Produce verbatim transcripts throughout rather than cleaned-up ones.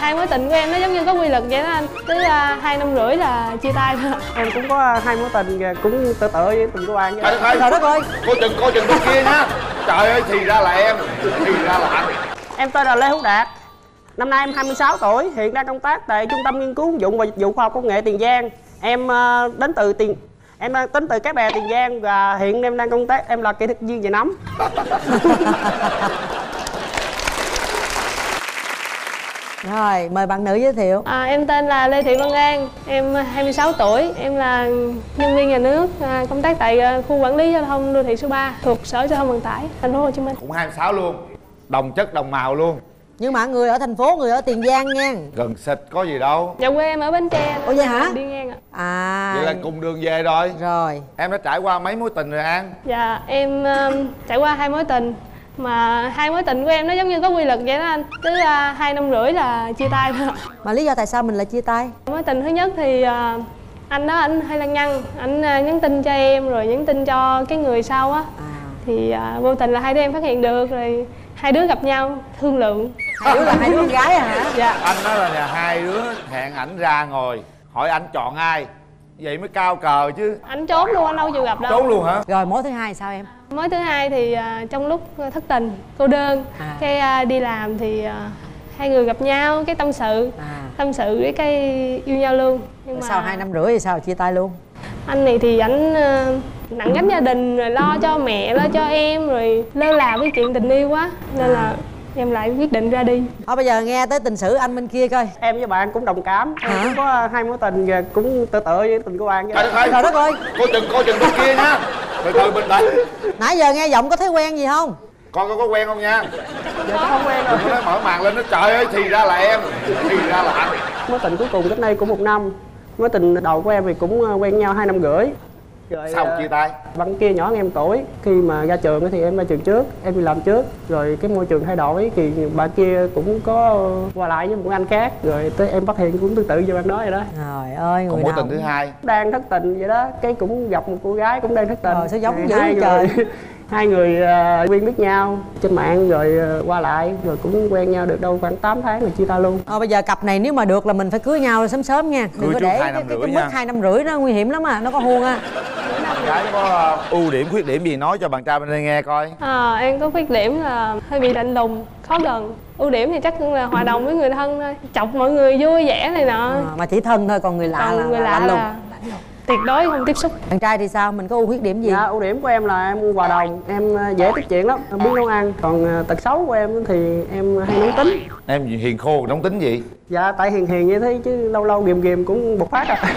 Hai mối tình của em nó giống như có quy luật vậy đó anh. Cứ uh, hai năm rưỡi là chia tay thôi. Em cũng có hai mối tình cũng tự tự với tình của anh vậy. Trời Trời đất ơi, Cô chừng cô chừng bên kia nhá. Trời ơi, thì ra là em, thì ra là anh. Em tên là Lê Hữu Đạt. Năm nay em hai mươi sáu tuổi, hiện đang công tác tại Trung tâm Nghiên cứu ứng dụng và Dịch vụ Khoa học Công nghệ Tiền Giang. Em uh, đến từ Tiền Em đang tính từ Cái Bè, Tiền Giang và hiện em đang công tác em là kỹ thuật viên về nấm. rồi mời bạn nữ giới thiệu. À, em tên là Lê Thị Văn An, em hai mươi sáu tuổi, em là nhân viên nhà nước, à, công tác tại uh, khu quản lý giao thông đô thị số ba thuộc Sở Giao thông Vận tải Thành phố Hồ Chí Minh. Cũng hai mươi sáu luôn, đồng chất đồng màu luôn. Nhưng mà người ở thành phố, người ở Tiền Giang nha. Gần xịt có gì đâu. Dạ quê em ở Bến Tre. Ủa vậy hả? Đi ngang ạ. À. Vậy là cùng đường về rồi. Rồi. Em đã trải qua mấy mối tình rồi An? Dạ em uh, trải qua hai mối tình. Mà hai mối tình của em nó giống như có quy luật vậy đó anh. Cứ uh, hai năm rưỡi là chia tay thôi. Mà lý do tại sao mình lại chia tay? Mối tình thứ nhất thì uh, anh đó anh hơi lăng nhăng. Anh uh, nhắn tin cho em rồi nhắn tin cho cái người sau á. À. Thì uh, vô tình là hai đứa em phát hiện được rồi. Hai đứa gặp nhau thương lượng. Hai đứa là hai đứa con gái à hả? Dạ. Anh nói là nhà hai đứa hẹn ảnh ra ngồi hỏi anh chọn ai, vậy mới cao cờ chứ. Anh trốn luôn, anh đâu chịu gặp đâu. Trốn luôn hả? Rồi mối thứ hai sao em? Mối thứ hai thì uh, trong lúc thất tình cô đơn à. Cái uh, đi làm thì uh, hai người gặp nhau cái tâm sự à. Tâm sự với cái yêu nhau luôn. Nhưng mà sau hai năm rưỡi thì sao chia tay luôn? Anh này thì ảnh uh, nặng gánh gia đình rồi lo cho mẹ lo cho em rồi lơ là với chuyện tình yêu quá nên à. Là em lại quyết định ra đi. Thôi bây giờ nghe tới tình sử anh bên kia coi. Em với bạn cũng đồng cảm. Em cũng có hai mối tình cũng tự tự với tình của bạn vậy. Trời Trời đất ơi. Cô chừng cô chừng bên kia nhá. Từ từ bên đây. Nãy giờ nghe giọng có thấy quen gì không? Con có, có quen không nha? Dạ không quen rồi. Nó mở màn lên nó trời ơi thì ra là em, thì ra là anh. Mối tình cuối cùng cách đây cũng một năm. Mối tình đầu của em thì cũng quen nhau hai năm rưỡi. Rồi sao chia tay? Bạn kia nhỏ hơn em tuổi. Khi mà ra trường thì em ra trường trước, em đi làm trước. Rồi cái môi trường thay đổi thì bạn kia cũng có qua lại với một anh khác. Rồi tới em phát hiện cũng tương tự như bạn đó vậy đó. Trời ơi, người còn mối nào tình thứ hai đang thất tình vậy đó, cái cũng gặp một cô gái cũng đang thất tình. Rồi sao giống dữ hai trời. người, hai người uh, quen biết nhau trên mạng rồi uh, qua lại rồi cũng quen nhau được đâu khoảng tám tháng rồi chia tay luôn. Ờ bây giờ cặp này nếu mà được là mình phải cưới nhau sớm sớm nha. Đừng có để cái, cái, cái mức hai năm rưỡi nó nguy hiểm lắm à, nó có huông à. Bạn gái có ưu điểm khuyết điểm gì nói cho bạn trai bên đây nghe coi. À, em có khuyết điểm là hơi bị lạnh lùng, khó gần. Ưu điểm thì chắc là hòa đồng với người thân thôi, chọc mọi người vui vẻ này nọ. À, mà chỉ thân thôi, còn người lạ còn là người lạ lạnh lùng. là tuyệt đối không tiếp xúc. Bạn trai thì sao, mình có ưu khuyết điểm gì? Dạ, ưu điểm của em là em hòa đồng, em dễ tiếp chuyện lắm, biết nấu ăn. Còn tật xấu của em thì em hay nóng tính. Em hiền khô nóng tính gì? Dạ tại hiền hiền như thế chứ lâu lâu ghìm ghìm cũng bộc phát à.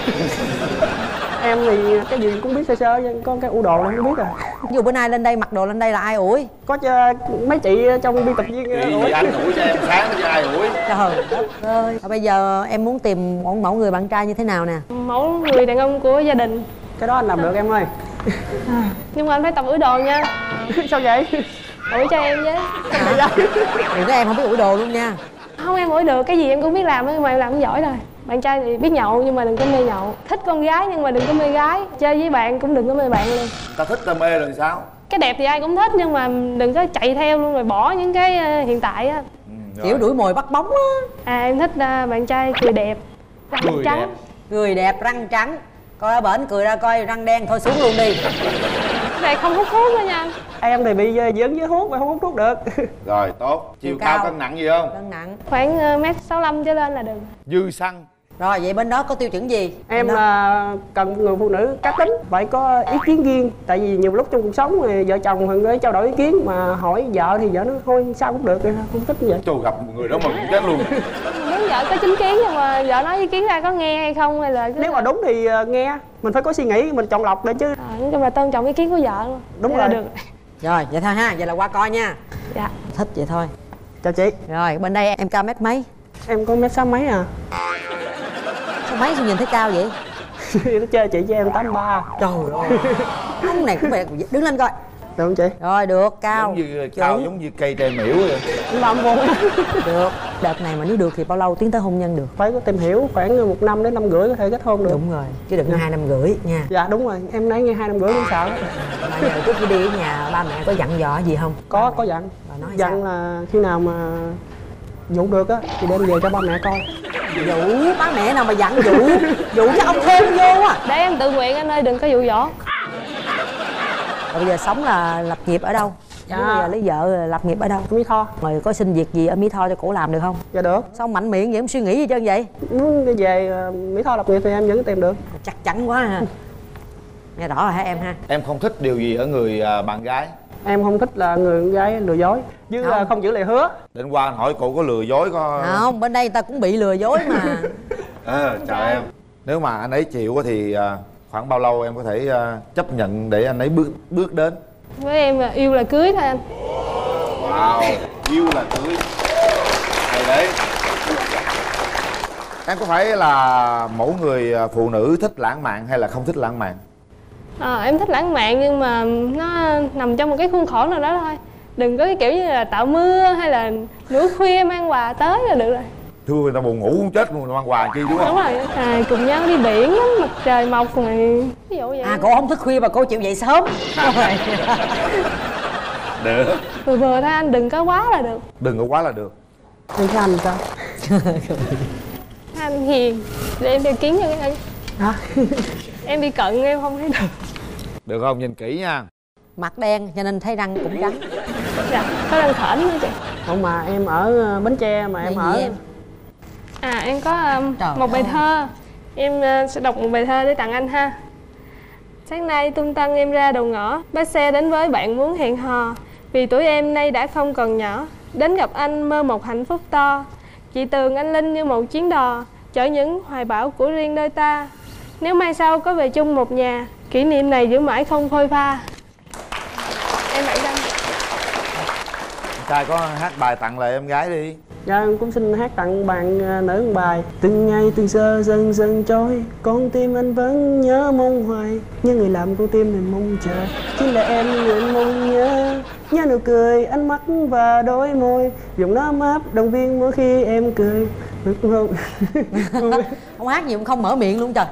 Em thì cái gì cũng biết sơ sơ, có cái ưu đồ là không biết à. Ví dụ bữa nay lên đây mặc đồ lên đây là ai ủi? Có cho mấy chị trong biên tập viên ủi. Anh ủi cho em sáng chứ ai ủi. Trời đất ơi. Bây giờ em muốn tìm một mẫu người bạn trai như thế nào nè? Mẫu người đàn ông của gia đình. Cái đó anh làm được em ơi. À, nhưng mà anh phải tập ủi đồ nha. Sao vậy? Ủi cho em với. Đừng có em không biết ủi đồ luôn nha. Không, em ủi được, cái gì em cũng biết làm nhưng mà em làm không giỏi rồi. Bạn trai thì biết nhậu nhưng mà đừng có mê nhậu. Thích con gái nhưng mà đừng có mê gái. Chơi với bạn cũng đừng có mê bạn luôn. Ta thích ta mê rồi sao? Cái đẹp thì ai cũng thích nhưng mà đừng có chạy theo luôn rồi bỏ những cái uh, hiện tại á. Ừ, kiểu đuổi mồi bắt bóng á. À em thích uh, bạn trai cười đẹp, răng cười trắng. Đẹp. Cười đẹp, răng trắng. Coi ở bển cười ra coi răng đen thôi xuống luôn đi. Này không hút thuốc nữa nha anh. Em thì bị dướng với thuốc mà không hút thuốc được. Rồi tốt. Chiều cao, cao cân nặng gì không? Cân nặng khoảng uh, mét sáu lăm trở lên là được. Dư xăng. Rồi vậy bên đó có tiêu chuẩn gì? Em là cần người phụ nữ cá tính, phải có ý kiến riêng. Tại vì nhiều lúc trong cuộc sống thì vợ chồng thường hay trao đổi ý kiến mà hỏi vợ thì vợ nó thôi sao cũng được, không thích như vậy. Trời, gặp một người đó mừng chết luôn. Muốn vợ có chính kiến nhưng mà vợ nói ý kiến ra có nghe hay không hay là nếu mà đúng thì nghe, mình phải có suy nghĩ, mình chọn lọc để chứ. À, nói chung là tôn trọng ý kiến của vợ luôn. Đúng thế rồi. Là được. Rồi vậy thôi ha, vậy là qua coi nha. Dạ. Thích vậy thôi. Chào chị. Rồi bên đây em cao mét mấy? Em có mét sáu mấy à. Sao mấy sao nhìn thấy cao vậy? Nó chơi chị cho em tám ba. Trời ơi. Ông này cũng phải đứng lên coi. Được không chị? Rồi được, cao. Giống như cao giống như cây tre miễu vậy. Làm vô. Được. Đợt này mà nếu được thì bao lâu tiến tới hôn nhân được? Phải có tìm hiểu khoảng một năm đến năm rưỡi có thể kết hôn được. Đúng rồi, chứ đừng hai năm rưỡi nha. Dạ đúng rồi, em nãy nghe hai năm rưỡi cũng sợ đó. Mà nhờ trước khi đi ở nhà ba mẹ có dặn dò gì không? Có, có dặn. Bà nói Dặn sao? là khi nào mà dụ được á thì đem về cho ba mẹ coi. Dụ ba mẹ nào mà dặn dụ. Dụ cho ông thêm vô à. Để em tự nguyện anh ơi, đừng có dụ dỗ. Rồi bây giờ sống là lập nghiệp ở đâu? Dạ. Bây giờ lấy vợ lập nghiệp ở đâu? Mỹ Tho. Rồi có xin việc gì ở Mỹ Tho cho cổ làm được không? Dạ được. Sao mạnh miệng vậy, không suy nghĩ gì trơn vậy? Muốn về Mỹ Tho lập nghiệp thì em vẫn tìm được. Chắc chắn quá ha. Nghe rõ rồi hả em ha? Em không thích điều gì ở người à, bạn gái? Em không thích là người con gái lừa dối chứ Không. không, không giữ lời hứa. Định qua anh hỏi cô có lừa dối có... Không, bên đây người ta cũng bị lừa dối mà. À, chào em. Nếu mà anh ấy chịu thì à, khoảng bao lâu em có thể à, chấp nhận để anh ấy bước bước đến? Với em là yêu là cưới thôi anh. Wow, yêu là cưới. Hay đấy. Em có phải là mẫu người phụ nữ thích lãng mạn hay là không thích lãng mạn? À, em thích lãng mạn nhưng mà nó nằm trong một cái khuôn khổ nào đó thôi. Đừng có cái kiểu như là tạo mưa hay là nửa khuya mang quà tới là được rồi. Thưa người ta buồn ngủ muốn chết luôn mang quà chi đúng không? Đúng rồi, à, cùng nhau đi biển lắm, mặt trời mọc rồi ví dụ vậy. À cô không thức khuya mà cô chịu dậy sớm. Được. Vừa vừa thôi anh, đừng có quá là được. Đừng có quá là được. Anh thấy anh sao? Anh hiền, để em đeo kiến cho cái anh. Hả? Em bị cận em không thấy được. Được không? Nhìn kỹ nha. Mặt đen cho nên thấy răng cũng trắng. Dạ, có răng khểnh nữa chị. Không mà em ở Bến Tre mà em Đây ở gì em? À em có um, Trời một bài ơi. thơ. Em uh, sẽ đọc một bài thơ để tặng anh ha. Sáng nay tung tăng em ra đầu ngõ, bác xe đến với bạn muốn hẹn hò. Vì tuổi em nay đã không còn nhỏ, đến gặp anh mơ một hạnh phúc to. Chị Tường anh Linh như một chuyến đò, chở những hoài bão của riêng đôi ta. Nếu mai sau có về chung một nhà, kỷ niệm này giữ mãi không phôi pha. Em hãy đăng. Trai có hát bài tặng lại em gái đi. Dạ em cũng xin hát tặng bạn nữ một bài. Từng ngày từng giờ dần dần trôi, con tim anh vẫn nhớ mong hoài. Nhớ người làm con tim mình mong chờ, chính là em người anh mong nhớ. Nhớ nụ cười, ánh mắt và đôi môi, dùng nó áp động viên mỗi khi em cười. Được không? Không hát gì cũng không mở miệng luôn trời.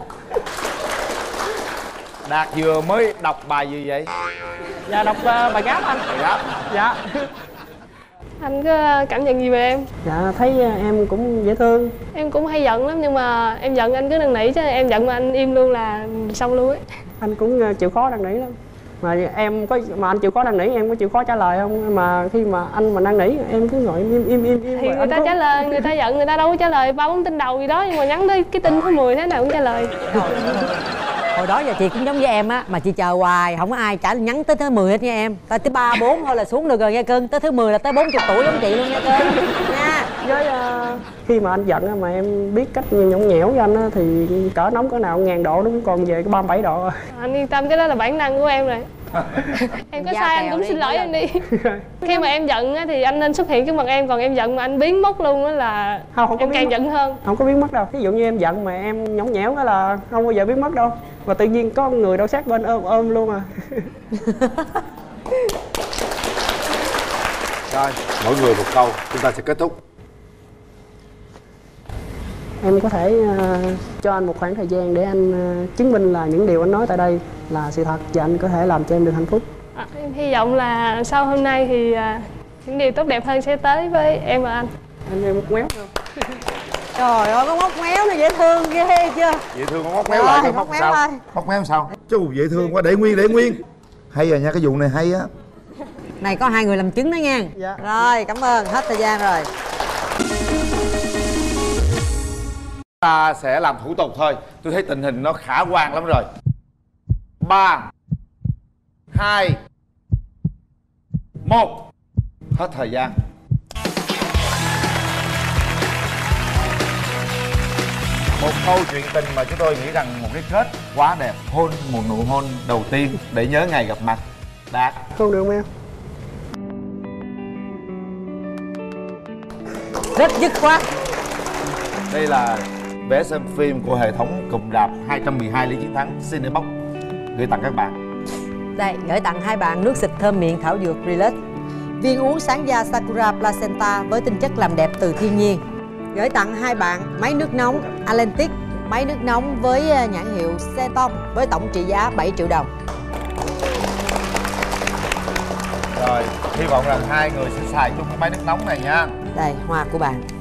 Đạt vừa mới đọc bài gì vậy? Dạ đọc uh, bài Gáp anh. Bài Gáp. Dạ. Anh có cảm nhận gì về em? Dạ thấy em cũng dễ thương. Em cũng hay giận lắm nhưng mà em giận anh cứ năn nỉ chứ em giận mà anh im luôn là xong luôn ấy. Anh cũng chịu khó năn nỉ lắm. Mà em có mà anh chịu khó năn nỉ em có chịu khó trả lời không? Mà khi mà anh mà năn nỉ em cứ ngồi im im im im. Thì người ta có... trả lời, người ta giận người ta đâu có trả lời ba bốn tin đầu gì đó, nhưng mà nhắn tới cái tin thứ mười thế nào cũng trả lời. Hồi đó giờ chị cũng giống với em á, mà chị chờ hoài không có ai trả nhắn tới thứ mười hết nha em. Tới ba bốn thôi là xuống được rồi nha cưng. Tới thứ mười là tới bốn mươi tuổi giống chị luôn nha cưng. Nha. Với uh, khi mà anh giận mà em biết cách nhõng nhẽo với anh á, thì cỡ nóng cỡ nào ngàn độ nó cũng còn về cái ba mươi bảy độ. Anh yên tâm, cái đó là bản năng của em rồi. Em có Giao sai anh cũng đi, xin lỗi em đi. Khi mà em giận á, thì anh nên xuất hiện trước mặt em, còn em giận mà anh biến mất luôn á là không, không có em càng mất. giận hơn. Không có biến mất đâu. Ví dụ như em giận mà em nhõng nhẽo á là không bao giờ biến mất đâu. Và tự nhiên có người đâu sát bên ôm ôm luôn à. Rồi, mỗi người một câu, chúng ta sẽ kết thúc. Em có thể uh, cho anh một khoảng thời gian để anh uh, chứng minh là những điều anh nói tại đây là sự thật và anh có thể làm cho em được hạnh phúc. À, em hy vọng là sau hôm nay thì uh, những điều tốt đẹp hơn sẽ tới với em và anh. Anh em một méo không? Trời ơi, có móc méo nó dễ thương ghê chưa? Dễ thương con móc méo lại, con móc méo sao? ơi. Móc méo sao? Chú dễ thương quá, để nguyên để nguyên. Hay rồi nha, cái vụ này hay á. Này có hai người làm chứng đó nha. Dạ. Rồi, cảm ơn, hết thời gian rồi. Ta sẽ làm thủ tục thôi. Tôi thấy tình hình nó khả quan lắm rồi. Ba, hai, một. Hết thời gian. Một câu chuyện tình mà chúng tôi nghĩ rằng một cái kết quá đẹp. Hôn, một nụ hôn đầu tiên để nhớ ngày gặp mặt. Đạt. Không được em. Rất dứt khoát. Đây là vé xem phim của hệ thống cụm rạp hai trăm mười hai Lý Chiến Thắng Cinebox gửi tặng các bạn. Đây, gửi tặng hai bạn nước xịt thơm miệng thảo dược Relax, viên uống sáng da Sakura Placenta với tinh chất làm đẹp từ thiên nhiên. Gửi tặng hai bạn máy nước nóng Atlantic, máy nước nóng với nhãn hiệu Seton với tổng trị giá bảy triệu đồng. Rồi, hy vọng rằng hai người sẽ xài chung cái máy nước nóng này nha. Đây, hoa của bạn.